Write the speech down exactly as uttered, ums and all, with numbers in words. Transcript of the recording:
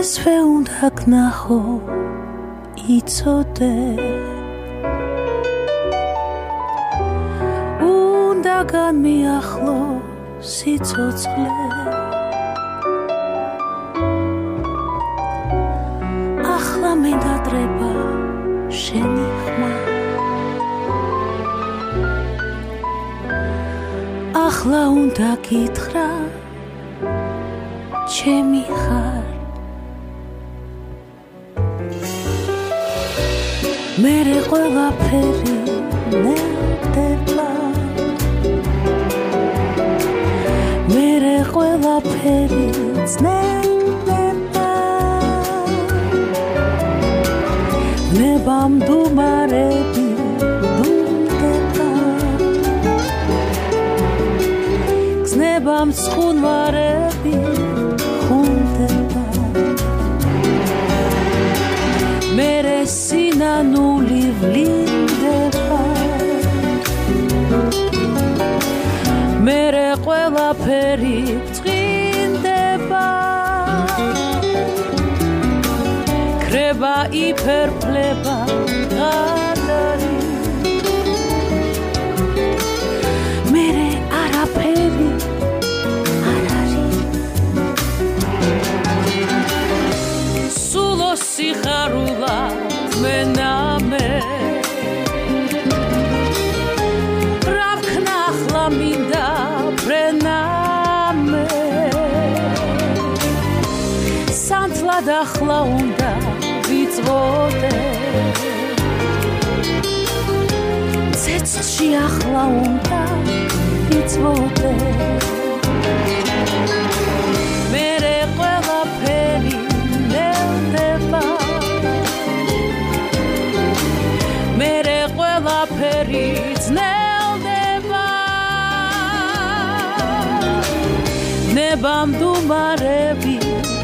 ესვე უნდა გნახო იცოდე უნდა განმიახლო სიცოცხლე ახლა მე დადრება შენი ხმა ახლა უნდა გითხრა ჩემი ხარ მერე ყველაფერი ნელდება მერე ყველაფერი ძნელდება ნებამდუმარები დუმდება გზნებამ ცხუნვარები ხუნდება მერე სინანული ვლინდება მერე ყველაფერი წყინდება ქრება იფერფლება გადარი მერე არაფერი არ არის სულო სიხარულა მენამე რავქნახლა მინდა ბრენამე სანთლად ახლა უნდა ვიწვოდე ცეცხლში ახლა უნდა ვიწვოდე მერე ყველაფერი ნელდება მერე ყველაფერი ძნელდება ნებამდუმარები